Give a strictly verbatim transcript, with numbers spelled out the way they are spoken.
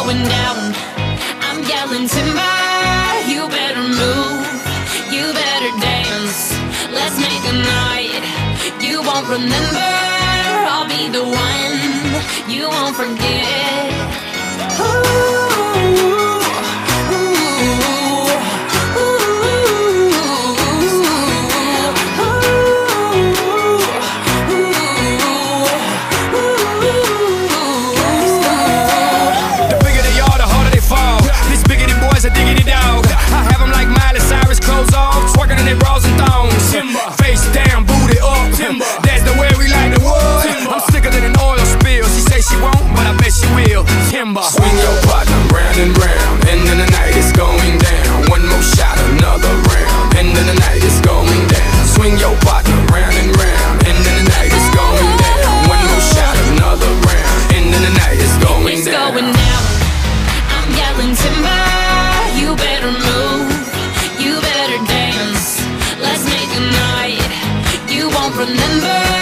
going down. I'm yelling timber, you better move, you better dance. Let's make a night you won't remember. I'll be the one you won't forget. Ooh. Face down, booty up, timber. That's the way we like the wood. Timber. I'm sicker than an oil spill. She say she won't, but I bet she will. Timber. Swing your partner round and round. End of the night is going down. One more shot, another round. End of the night is going down. Swing your partner round and round. End of the night is going down. One more shot, another round. End of the night is going it's down. Going down. I'm yelling timber. You better move. You better dance. Let's make a night you won't remember.